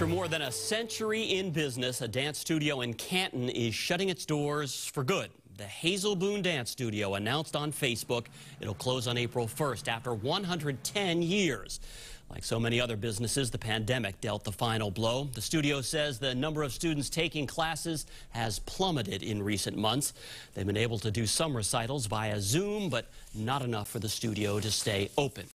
After more than a century in business, a dance studio in Canton is shutting its doors for good. The Hazel Boone Dance Studio announced on Facebook it'll close on April 1st after 110 years. Like so many other businesses, the pandemic dealt the final blow. The studio says the number of students taking classes has plummeted in recent months. They've been able to do some recitals via Zoom, but not enough for the studio to stay open.